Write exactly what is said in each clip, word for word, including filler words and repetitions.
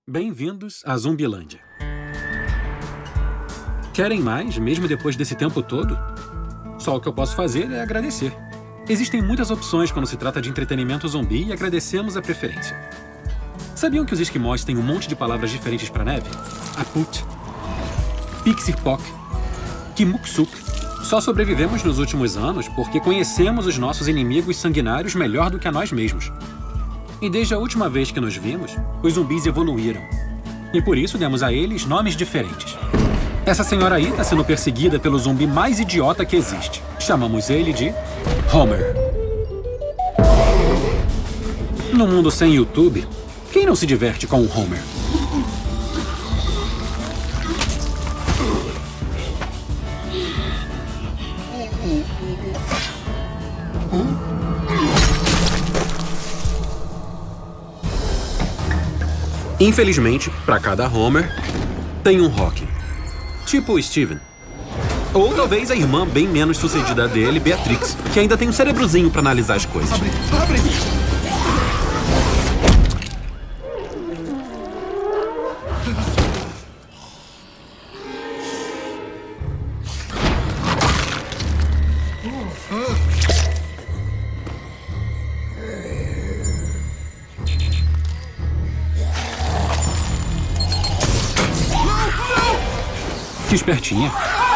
Bem-vindos à Zumbilândia. Querem mais, mesmo depois desse tempo todo? Só o que eu posso fazer é agradecer. Existem muitas opções quando se trata de entretenimento zumbi e agradecemos a preferência. Sabiam que os esquimós têm um monte de palavras diferentes para neve? Aput, Pixirpok, Kimuksuk. Só sobrevivemos nos últimos anos porque conhecemos os nossos inimigos sanguinários melhor do que a nós mesmos. E desde a última vez que nos vimos, os zumbis evoluíram. E por isso demos a eles nomes diferentes. Essa senhora aí está sendo perseguida pelo zumbi mais idiota que existe. Chamamos ele de Homer. No mundo sem YouTube, quem não se diverte com o Homer? Infelizmente, para cada Homer, tem um Rocky. Tipo o Steven. Ou talvez a irmã bem menos sucedida dele, Beatrix, que ainda tem um cerebrozinho para analisar as coisas. Abre, abre! Que espertinha.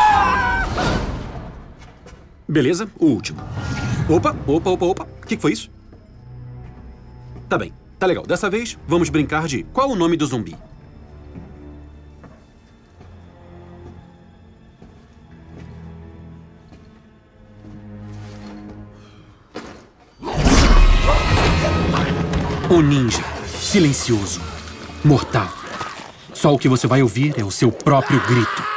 Beleza, o último. Opa, opa, opa, opa. O que foi isso? Tá bem, tá legal. Dessa vez, vamos brincar de qual o nome do zumbi. O ninja. Silencioso. Mortal. Só o que você vai ouvir é o seu próprio grito.